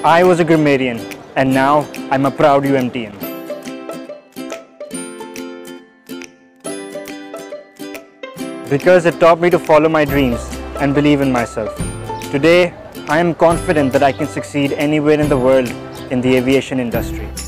I was a grammarian, and now I'm a proud UMTian. Because it taught me to follow my dreams and believe in myself. Today, I am confident that I can succeed anywhere in the world in the aviation industry.